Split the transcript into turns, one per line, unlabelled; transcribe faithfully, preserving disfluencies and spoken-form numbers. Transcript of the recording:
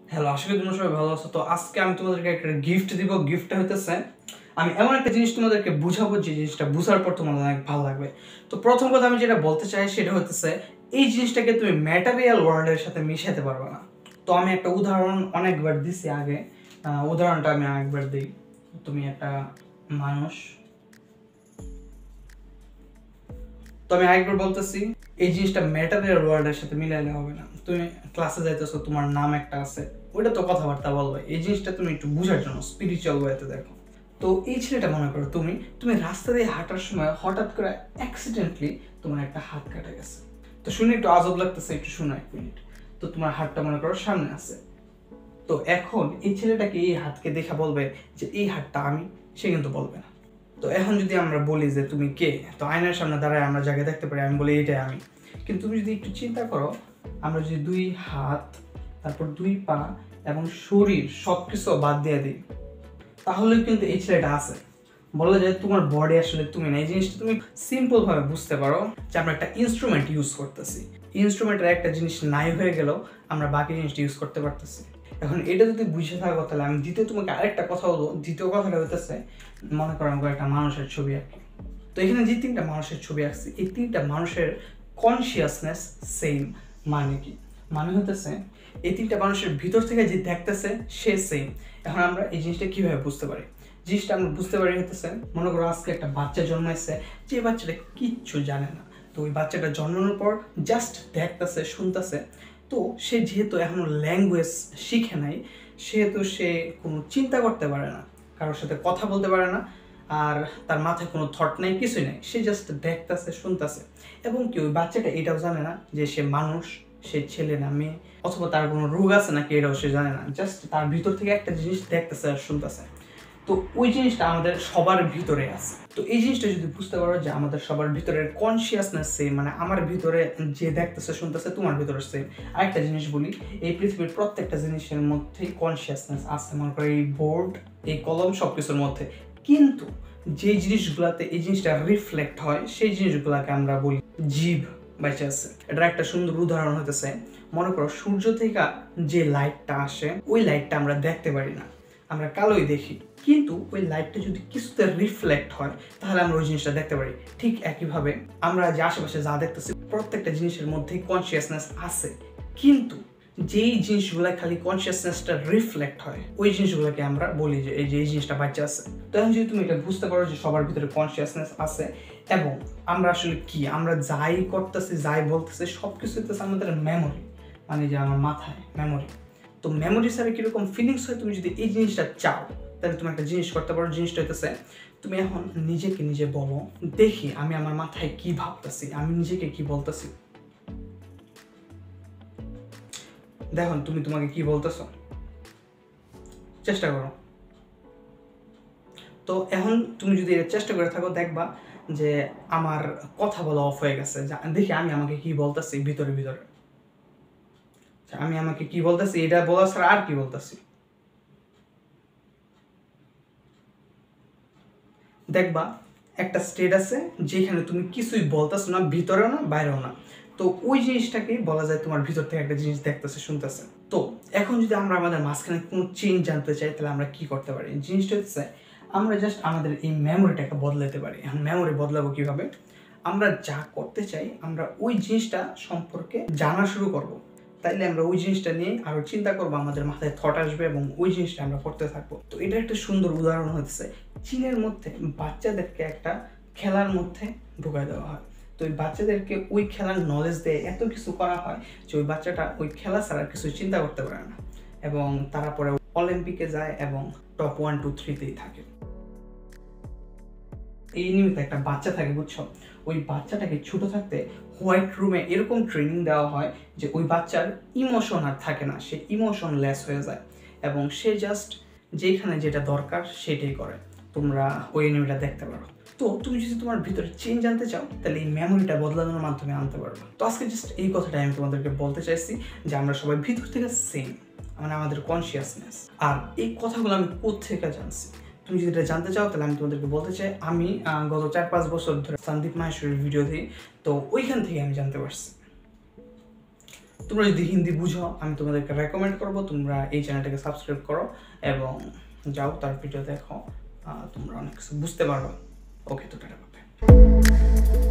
Hello, আশা করি তোমরা সবাই ভালো আছো। তো আজকে আমি তোমাদেরকে একটা গিফট দিব। গিফটটা হইতেছে আমি এমন একটা জিনিস তোমাদেরকে বুঝাবো যে জিনিসটা বুঝার পর তোমাদের অনেক ভালো লাগবে। তো প্রথম কথা আমি যেটা বলতে চাই সেটা হইতেছে এই জিনিসটাকে তুমি ম্যাটেরিয়াল ওয়ার্ল্ডের সাথে মিশাতে পারবে না। তো আমি একটা উদাহরণ অনেকবার দিছি আগে, উদাহরণটা আমি আরেকবার দিই। তুমি একটা মানুষ, তো আমি আরেকবার বলতেছি এই জিনিসটা ম্যাটেরিয়াল ওয়ার্ল্ডের সাথে মিলাইলে হবে না। তুমি ক্লাসে যাইতেছো, তোমার নাম একটা আছে, ওইটা তো কথাবার্তা বলবে। এই জিনিসটা তুমি একটু বুঝার জন্য স্পিরিচুয়াল ওয়েতে দেখো। তো এই ছেলেটা মনে করো তুমি তুমি রাস্তা দিয়ে হাঁটার সময় হঠাৎ করে অ্যাক্সিডেন্টলি তোমার একটা হাত কাটা গেছে। তো শুনে একটু আজব লাগতেছে, একটু শোনো এক মিনিট। তো তোমার হাতটা মনে করো সামনে আছে। তো এখন এই ছেলেটাকে এই হাতকে দেখা বলবে যে এই হাতটা আমি, সে কিন্তু বলবে না। তো এখন যদি আমরা বলি যে তুমি কে, তো আয়নার সামনে দাঁড়ায় আমরা যাকে দেখতে পারি আমি বলি এইটাই আমি। কিন্তু তুমি যদি একটু চিন্তা করো, আমরা যদি দুই হাত, তারপর দুই পা এবং শরীর সব কিছু বাদ দিয়ে দিই, তাহলেও কিন্তু এই ছেলেটা আছে। বলা যায় তোমার বডি আসলে তুমি না। এই জিনিসটা তুমি সিম্পল ভাবে বুঝতে পারো যে আমরা একটা ইনস্ট্রুমেন্ট ইউজ করতেছি, ইনস্ট্রুমেন্টের একটা জিনিস নাই হয়ে গেলেও আমরা বাকি জিনিসটা ইউজ করতে পারতেছি। এখন এটা যদি বুঝে থাকো তাহলে আমি দ্বিতীয় তোমাকে আরেকটা কথা বলবো। দ্বিতীয় কথাটা হইতেছে, মনে করো আমি একটা মানুষের ছবি আঁকি। তো এখানে যে তিনটা মানুষের ছবি আঁকছি, এই তিনটা মানুষের কনসিয়াসনেস সেম। মানে কি? মানে হইতেছে এই তিনটা মানুষের ভিতর থেকে যে দেখতেছে সে সেম। এখন আমরা এই জিনিসটা কিভাবে বুঝতে পারি? জিনিসটা আমরা বুঝতে পারি হইতেছে, মনে করো আজকে একটা বাচ্চা জন্মাইছে, যে বাচ্চাটা কিচ্ছু জানে না। তো ওই বাচ্চাটা জন্মানোর পর জাস্ট দেখতেছে, শুনতেছে। তো সে যেহেতু এখনো ল্যাঙ্গুয়েজ শিখে নাই, সেহেতু সে কোনো চিন্তা করতে পারে না, কারোর সাথে কথা বলতে পারে না, আর তার মাথায় কোনো থট নেই, কিছুই নেই। সে জাস্ট দেখতেছে, শুনতেছে। এবং কি ওই বাচ্চাটা এটাও জানে না যে সে মানুষ, সে ছেলে না মেয়ে, অথবা তার কোনো রোগ আছে নাকি, এটাও সে জানে না। জাস্ট তার ভিতর থেকে একটা জিনিস দেখতেছে আর শুনতেছে। তো ওই জিনিসটা আমাদের সবার ভিতরে আছে। তো এই জিনিসটা যদি বুঝতে পারো যে আমাদের সবার ভিতরে কনসিয়াসনেস সেম, মানে আমার ভিতরে যে দেখতেছে শুনতেছে তোমার ভিতরে সেম। আরেকটা জিনিস বলি, এই পৃথিবীর প্রত্যেকটা জিনিসের মধ্যেই কনসিয়াসনেস আছে। মনে করো এই বোর্ড, এই কলম, সব কিছুর মধ্যে। কিন্তু যে জিনিসগুলোতে এই জিনিসটা রিফ্লেক্ট হয় সেই জিনিসগুলোকে আমরা বলি জীব বেঁচে আছে। এটার একটা সুন্দর উদাহরণ হতেছে, মনে করো সূর্য থেকে যে লাইটটা আসে, ওই লাইটটা আমরা দেখতে পারি না, আমরা কালোই দেখি। কিন্তু ওই লাইটটা যদি কিছুতে রিফ্লেক্ট হয় তাহলে আমরা ওই জিনিসটা দেখতে পারি। ঠিক একইভাবে আমরা যে আশেপাশে যা দেখতেছি প্রত্যেকটা জিনিসের মধ্যেই কনসিয়াসনেস আছে। কিন্তু যেই জিনিসগুলো খালি কনসিয়াসনেসটা রিফ্লেক্ট হয় ওই জিনিসগুলোকে আমরা বলি যে এই যে এই জিনিসটা বাচ্চা আছে। তখন যদি তুমি এটা বুঝতে পারো যে সবার ভিতরে কনসিয়াসনেস আছে, এবং আমরা আসলে কি, আমরা যাই করতেছি, যাই বলতেছি, সব কিছু হচ্ছে আমাদের মেমোরি, মানে যে আমার মাথায় মেমোরি। তো মেমোরি ছাড়া কীরকম ফিলিংস হয়, তুমি যদি এই জিনিসটা চাও তাহলে তুমি একটা জিনিস করতে পারো। জিনিসটা হইতেছে, তুমি এখন নিজেকে নিজে বলো, দেখি আমি আমার মাথায় কি ভাবতেছি, আমি নিজেকে কি বলতেছি। দেখো তুমি তোমাকে কি বলতেছো, চেষ্টা করো। তো এখন তুমি যদি এটা চেষ্টা করে থাকো, দেখবা যে আমার কথা বলা অফ হয়ে গেছে। দেখি আমি আমাকে কি বলতেছি ভিতরে ভিতরে, আমি আমাকে কি বলতেছি, এটা বলা ছাড়া আর কি বলতেছি। দেখবা একটা স্টেট আছে যেখানে তুমি কিছুই বলতেছো না, ভিতরেও না বাইরেও না। তো ওই জিনিসটাকে বলা যায় তোমার ভিতর থেকে একটা জিনিস দেখতেছে, শুনতেছে। তো এখন যদি আমরা আমাদের মাঝখানে কোনো চেঞ্জ জানতে চাই তাহলে আমরা কি করতে পারি? জিনিসটা হচ্ছে আমরা জাস্ট আমাদের এই মেমোরিটাকে বদলাতে পারি। এখন মেমোরি বদলাবো কিভাবে? আমরা যা করতে চাই আমরা ওই জিনিসটা সম্পর্কে জানা শুরু করব। তাইলে আমরা ওই জিনিসটা নিয়ে আরো চিন্তা করবো, আমাদের মাথায় থট আসবে এবং ওই জিনিসটা আমরা করতে থাকবো। তো এটা একটা সুন্দর উদাহরণ হচ্ছে, চীনের মধ্যে বাচ্চাদেরকে একটা খেলার মধ্যে ঢুকাই দেওয়া হয়। তো ওই বাচ্চাদেরকে ওই খেলার নলেজ দিয়ে এত কিছু করা হয় যে ওই বাচ্চাটা ওই খেলা ছাড়া কিছু চিন্তা করতে পারে না, এবং তারা পরে অলিম্পিকে যায় এবং টপ ওয়ান টু থ্রিতেই থাকে। এই নিমিত্তে একটা বাচ্চা থাকে, বুঝছো? ওই বাচ্চাটাকে ছোট থাকতে হোয়াইট রুমে এরকম ট্রেনিং দেওয়া হয় যে ওই বাচ্চার ইমোশন আর থাকে না, সে ইমোশনলেস হয়ে যায় এবং সে জাস্ট যেখানে যেটা দরকার সেটাই করে। তোমরা ওই এনিমিটা দেখতে পারো। তো তুমি যদি তোমার ভিতরে চেঞ্জ আনতে চাও তাহলে এই মেমোরিটা বদলানোর মাধ্যমে আনতে পারবে। তো আজকে জাস্ট এই কথাটাই আমি তোমাদেরকে বলতে চাইছি যে আমরা সবাই ভিতর থেকে সেম, মানে আমাদের কনসিয়াসনেস। আর এই কথাগুলো আমি কোত্থেকে জানছি তুমি যদি এটা জানতে চাও তাহলে আমি তোমাদেরকে বলতে চাই, আমি গত চার পাঁচ বছর ধরে সন্দীপ মাহেশ্বরীর ভিডিও দিই, তো ওইখান থেকে আমি জানতে পারছি। তোমরা যদি হিন্দি বুঝো আমি তোমাদেরকে রেকমেন্ড করবো তোমরা এই চ্যানেলটাকে সাবস্ক্রাইব করো এবং যাও তার ভিডিও দেখো, তোমরা অনেক কিছু বুঝতে পারবে। ওকে, তো টাটা।